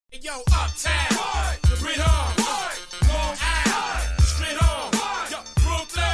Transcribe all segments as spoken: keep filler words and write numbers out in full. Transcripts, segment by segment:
Hey, yo, Uptown, what? The Red Arm, what? Long Island, what? Straight on, what? Yo, Brooklyn.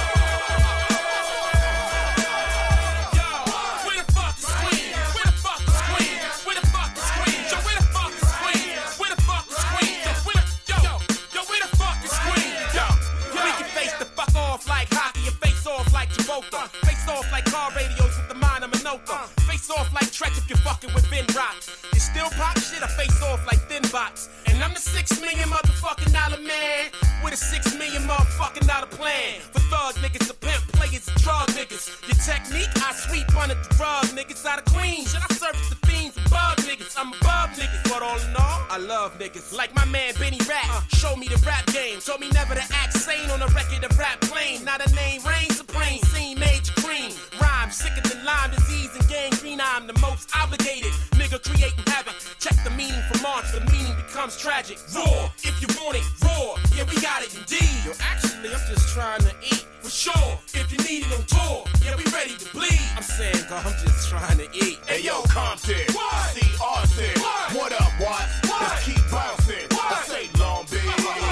Yo, where the fuck is Queen? Where the fuck is Queen? Where the fuck is Queen? Yo, where the fuck is Queen? Where the fuck is Queen? Yo, where the, yo, yo, where the fuck is Queen? Yo, we can face the fuck off like hockey and face off like Travolta. Face off like car radios with the mind of Minoka. Face off like Trek if you're fucking with Ben Rock. You still pop shit, I face off like thin box. And I'm the six million motherfucking dollar man with a six million motherfucking dollar plan. For thug niggas, a pimp players, and drug niggas. Your technique, I sweep under the rug niggas out of Queens. Should I service the fiends and bug niggas? I'm above niggas, but all in all, I love niggas. Like my man Benny Rap, uh, show me the rap game. Told me never to act sane on a record of rap plain. Not a name, reign supreme, scene major cream. Rhyme sicker than Lyme disease and gangrene. I'm the most obligated nigga creating havoc. Check the meaning from March, the meaning becomes tragic. Raw, if you want it, raw. Yeah, we got it indeed. Yo, actually, I'm just trying to eat. For sure, if you need it on tour, yeah, we ready to bleed. I'm saying, girl, I'm just trying to eat. Hey, yo, Compton, what? C R C, what? What up, what? What? Let's keep bouncing. What? I say Long Beach.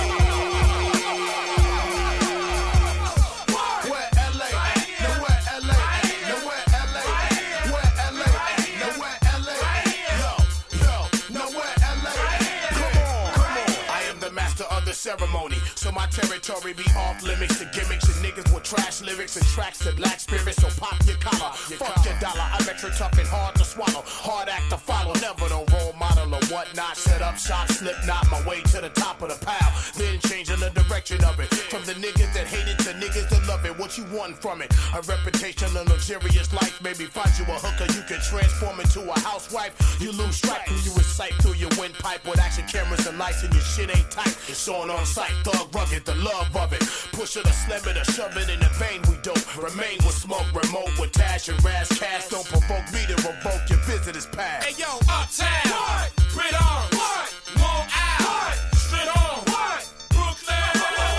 Ceremony, so my territory be off limits to gimmicks and niggas with trash lyrics and tracks that lack spirit. So pop your collar, your fuck collar. Your dollar. I'm extra tough and hard to swallow, hard act to follow. Never no role model or whatnot. Set up shop, slip knot my way to the top of the pile. Then changing the direction of it from the niggas that hate it to niggas that love it. What you want from it? A reputation, a luxurious life. Maybe find you a hooker you can transform into a housewife. You lose track when you recite through your windpipe with action cameras and lights and your shit ain't tight. It's on on sight, thug rugged, the love of it. Push it or slam it or shove it in the vein, we don't remain with smoke, remote with Tash and Raz Cast. Don't provoke me to revoke your visitor's pass. Hey yo, Uptown, what? Red Arm, what? Long Island, what? Straight on, what? Brooklyn.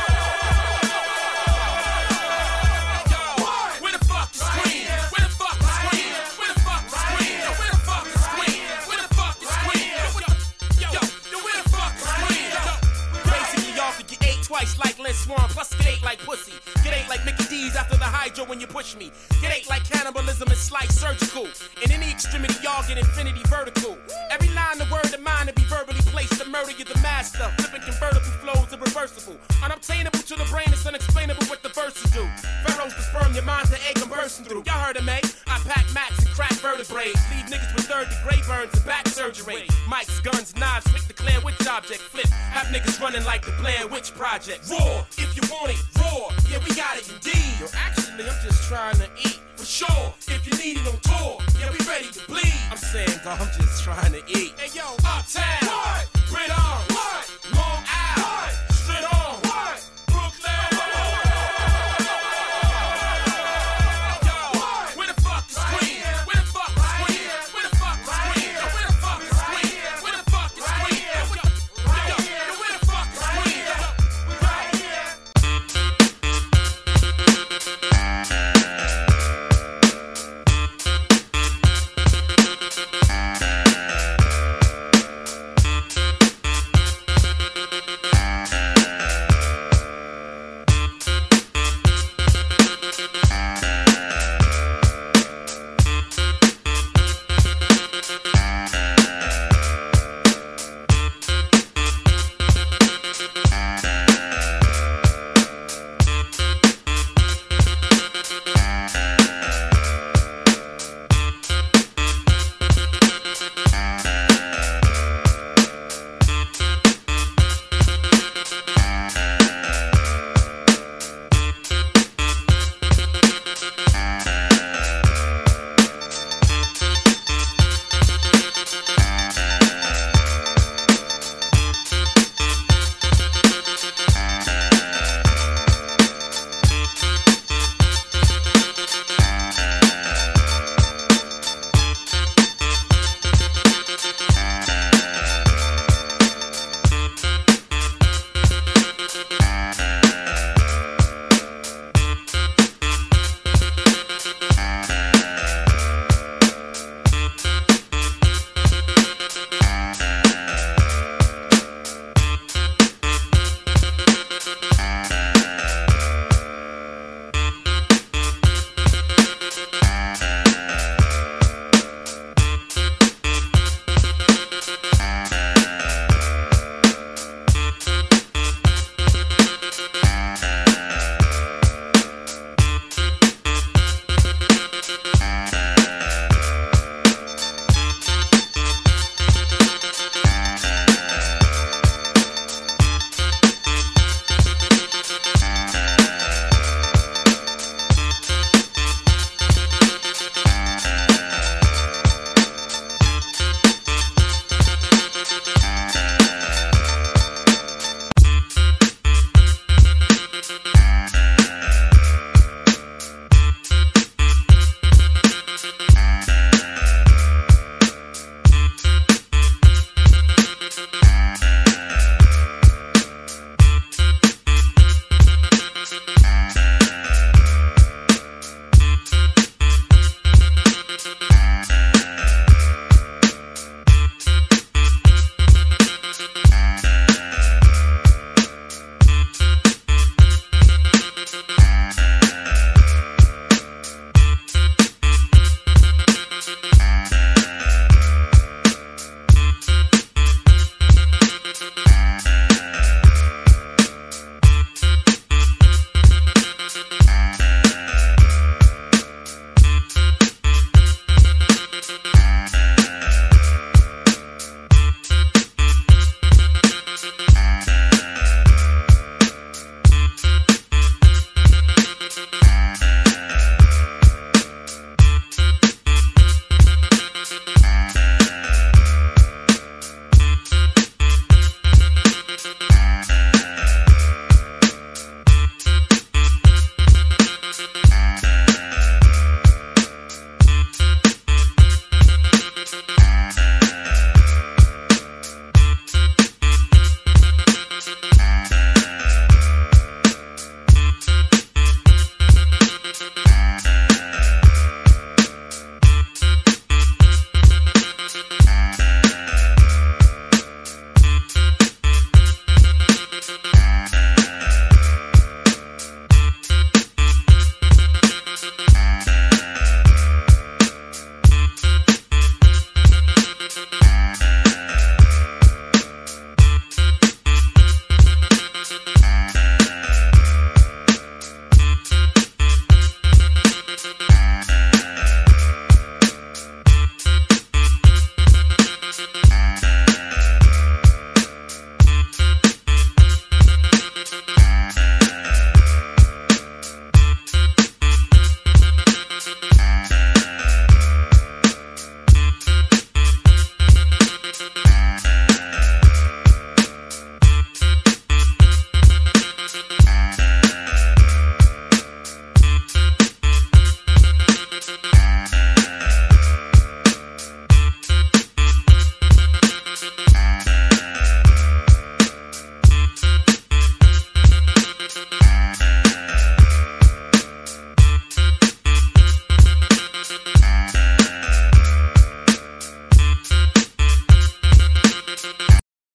Yo, what? Where the fuck is Queen? Where the fuck is Queen? Where the fuck is Queen? Yo, where the fuck is Queen? Where the fuck is Queen? Yo, yo, yo, where the fuck is Queen? Basically, y'all could get eight twice like Lynn Swan, plus get eight like pussy. Get eight like Mickey D's after the hydro when you push me. Get eight like cannibalism and slice surgical. In any extremity, y'all get infinity vertical. Every line, the word of mine to be verbally placed to murder you, the master. Flipping convertible flows, irreversible. Unobtainable to the brain, it's unexplainable what the verses do. Pharaohs to sperm, your mind's the egg I'm bursting through. Y'all heard of me? I pack max and crack vertebrae. Leave niggas with third degree burns and back surgery. Mics, guns, knives, pick the Claire Witch object. Flip, have niggas running like the Blair Witch Project. Raw, if you want it, raw. Yeah, we got it indeed. Yo, actually, I'm just trying to eat. For sure, if you need it on tour, yeah, we ready to bleed. I'm saying, girl, I'm just trying to eat. Hey, yo, Uptown, what?